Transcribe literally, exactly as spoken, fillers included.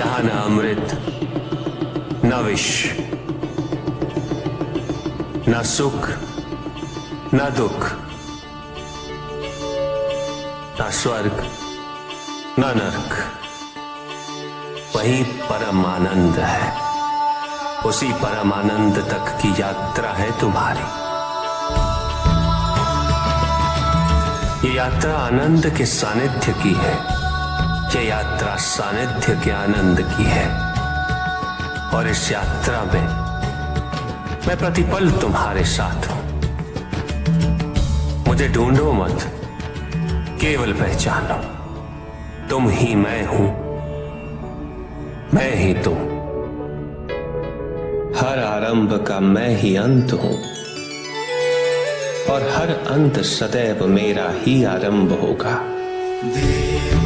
यहाँ न अमृत, न विष, न सुख, न दुख, न स्वर्ग, न नरक, वही परम आनंद है। उसी परम आनंद तक की यात्रा है तुम्हारी। ये यात्रा आनंद के सानिध्य की है। ये यात्रा सानिध्य के आनंद की है। और इस यात्रा में मैं प्रतिपल तुम्हारे साथ हूं। मुझे ढूंढो मत, केवल पहचानो, तुम ही मैं हूं, मैं ही तुम। हर आरंभ का मैं ही अंत हूं, और हर अंत सदैव मेरा ही आरंभ होगा।